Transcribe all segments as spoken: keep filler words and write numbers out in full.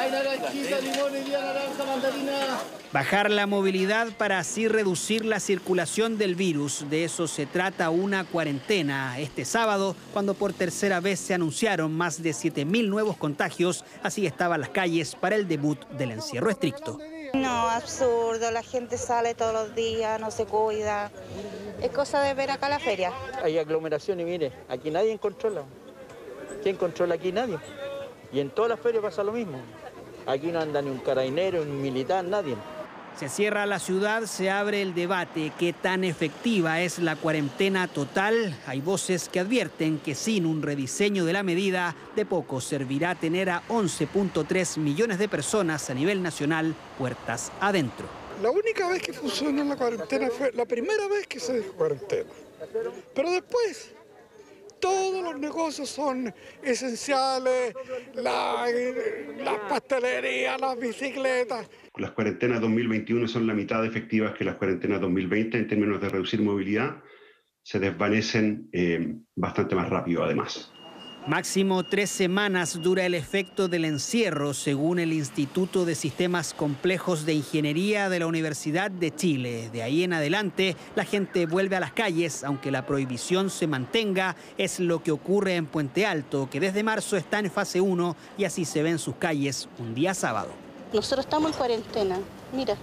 Hay naranjita, limón, y día, naranja, mandarina. Bajar la movilidad para así reducir la circulación del virus. De eso se trata una cuarentena. Este sábado, cuando por tercera vez se anunciaron más de siete mil nuevos contagios, así estaban las calles para el debut del encierro estricto. No, absurdo. La gente sale todos los días, no se cuida. Es cosa de ver acá la feria. Hay aglomeración y mire, aquí nadie controla. ¿Quién controla aquí? Nadie. Y en todas las ferias pasa lo mismo. Aquí no anda ni un carabinero, ni un militar, nadie. Se cierra la ciudad, se abre el debate. ¿Qué tan efectiva es la cuarentena total? Hay voces que advierten que sin un rediseño de la medida, de poco servirá tener a once punto tres millones de personas a nivel nacional puertas adentro. La única vez que funcionó la cuarentena fue la primera vez que se dijo cuarentena. Pero después, todos los negocios son esenciales, la, las pastelerías, las bicicletas. Las cuarentenas dos mil veintiuno son la mitad de efectivas que las cuarentenas dos mil veinte en términos de reducir movilidad. Se desvanecen eh, bastante más rápido, además. Máximo tres semanas dura el efecto del encierro, según el Instituto de Sistemas Complejos de Ingeniería de la Universidad de Chile. De ahí en adelante, la gente vuelve a las calles, aunque la prohibición se mantenga. Es lo que ocurre en Puente Alto, que desde marzo está en fase uno y así se ve en sus calles un día sábado. Nosotros estamos en cuarentena. Mira,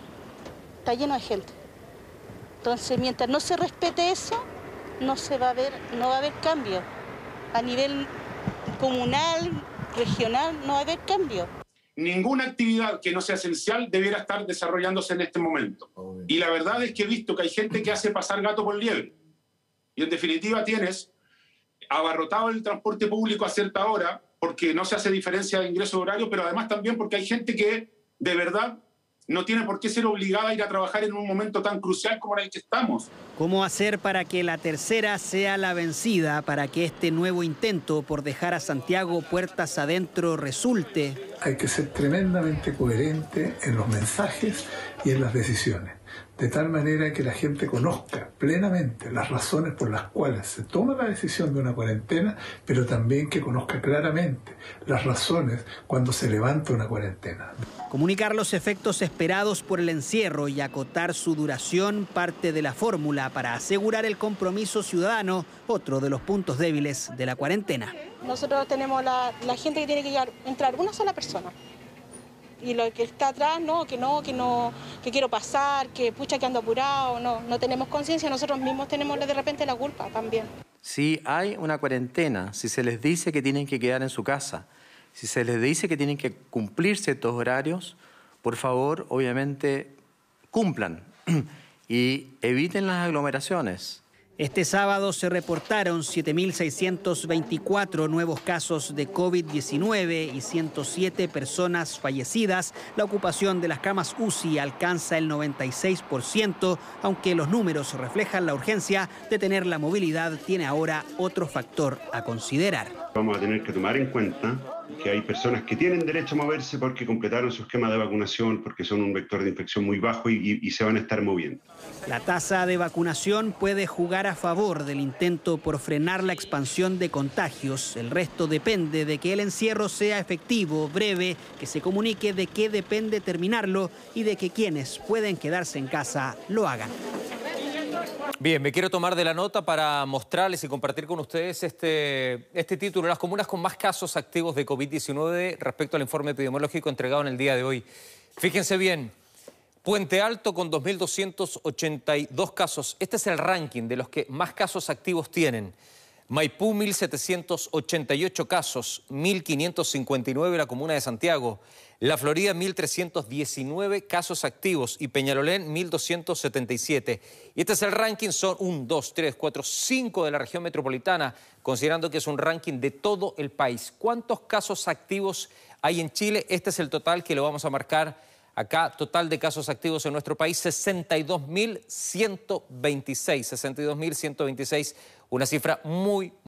está lleno de gente. Entonces, mientras no se respete eso, no se va a ver, no va a haber cambio. A nivel comunal, regional, no va a haber cambio. Ninguna actividad que no sea esencial debiera estar desarrollándose en este momento. Y la verdad es que he visto que hay gente que hace pasar gato por liebre. Y en definitiva tienes abarrotado el transporte público a cierta hora porque no se hace diferencia de ingreso horario, pero además también porque hay gente que de verdad no tiene por qué ser obligada a ir a trabajar en un momento tan crucial como el que estamos. ¿Cómo hacer para que la tercera sea la vencida, para que este nuevo intento por dejar a Santiago puertas adentro resulte? Hay que ser tremendamente coherente en los mensajes y en las decisiones, de tal manera que la gente conozca plenamente las razones por las cuales se toma la decisión de una cuarentena, pero también que conozca claramente las razones cuando se levanta una cuarentena. Comunicar los efectos esperados por el encierro y acotar su duración, parte de la fórmula para asegurar el compromiso ciudadano, otro de los puntos débiles de la cuarentena. Nosotros tenemos la, la gente que tiene que llegar, entrar una sola persona. Y lo que está atrás, no, que no, que no, que quiero pasar, que pucha que ando apurado, no, no tenemos conciencia, nosotros mismos tenemos de repente la culpa también. Si hay una cuarentena, si se les dice que tienen que quedar en su casa, si se les dice que tienen que cumplir ciertos horarios, por favor, obviamente, cumplan y eviten las aglomeraciones. Este sábado se reportaron siete mil seiscientos veinticuatro nuevos casos de COVID diecinueve y ciento siete personas fallecidas. La ocupación de las camas U C I alcanza el noventa y seis por ciento, aunque los números reflejan la urgencia de tener la movilidad, tiene ahora otro factor a considerar. Vamos a tener que tomar en cuenta que hay personas que tienen derecho a moverse porque completaron su esquema de vacunación, porque son un vector de infección muy bajo y, y, y se van a estar moviendo. La tasa de vacunación puede jugar a favor del intento por frenar la expansión de contagios. El resto depende de que el encierro sea efectivo, breve, que se comunique de qué depende terminarlo y de que quienes pueden quedarse en casa lo hagan. Bien, me quiero tomar de la nota para mostrarles y compartir con ustedes este, este título, las comunas con más casos activos de COVID diecinueve respecto al informe epidemiológico entregado en el día de hoy. Fíjense bien, Puente Alto con dos mil doscientos ochenta y dos casos. Este es el ranking de los que más casos activos tienen. Maipú, mil setecientos ochenta y ocho casos, mil quinientos cincuenta y nueve la comuna de Santiago. La Florida, mil trescientos diecinueve casos activos y Peñalolén, mil doscientos setenta y siete. Y este es el ranking, son uno, dos, tres, cuatro, cinco de la región metropolitana, considerando que es un ranking de todo el país. ¿Cuántos casos activos hay en Chile? Este es el total que lo vamos a marcar acá. Total de casos activos en nuestro país, sesenta y dos mil ciento veintiséis. sesenta y dos mil ciento veintiséis, una cifra muy,